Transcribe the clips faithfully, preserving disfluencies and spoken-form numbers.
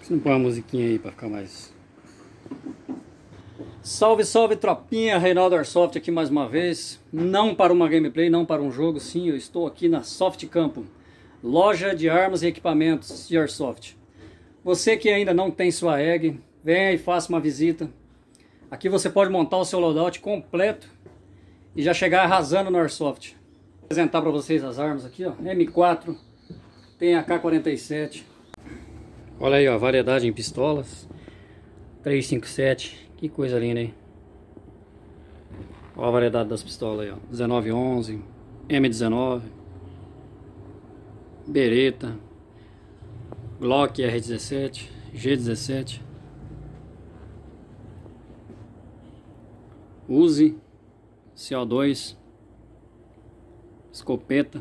Você não põe uma musiquinha aí pra ficar mais... Salve, salve tropinha, Reinaldo Airsoft aqui mais uma vez. Não para uma gameplay, não para um jogo, sim, eu estou aqui na Soft Campo, loja de armas e equipamentos de Airsoft. Você que ainda não tem sua E G, venha e faça uma visita. Aqui você pode montar o seu loadout completo e já chegar arrasando no Airsoft. Vou apresentar para vocês as armas aqui, ó. M quatro, tem a K quarenta e sete. Olha aí, ó, a variedade em pistolas. três cinco sete, que coisa linda, hein? Olha a variedade das pistolas aí, ó. dezenove onze, M dezenove, Beretta, Glock R dezessete, G dezessete, Uzi, C O dois, escopeta.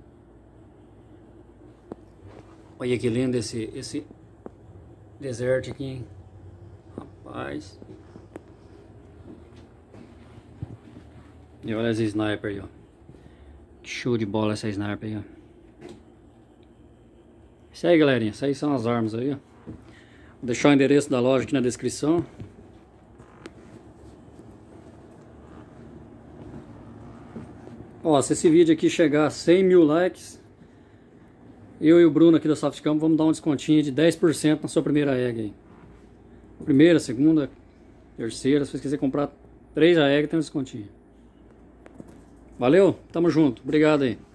Olha que lindo esse, esse Desert aqui, hein? Rapaz. E olha esse sniper aí, ó. Que show de bola essa sniper aí, ó. Isso aí, galerinha. Isso aí são as armas aí, ó. Vou deixar o endereço da loja aqui na descrição. Ó, se esse vídeo aqui chegar a cem mil likes, eu e o Bruno aqui da Soft Campo vamos dar um descontinho de dez por cento na sua primeira E G aí. Primeira, segunda, terceira, se você quiser comprar três A E G tem um descontinho. Valeu, tamo junto, obrigado aí.